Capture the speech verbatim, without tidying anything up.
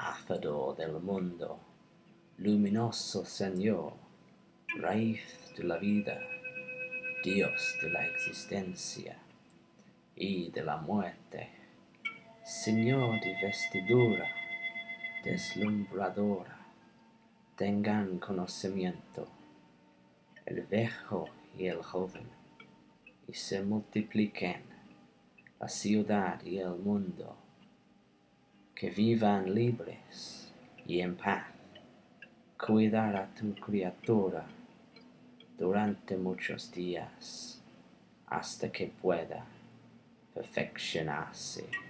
hacedor del mundo, luminoso Señor, raíz de la vida, Dios de la existencia y de la muerte, Señor de vestidura deslumbradora, tengan conocimiento el viejo y el joven, y se multipliquen la ciudad y el mundo, que vivan libres y en paz. Cuidar a tu criatura durante muchos días, hasta que pueda perfeccionarse.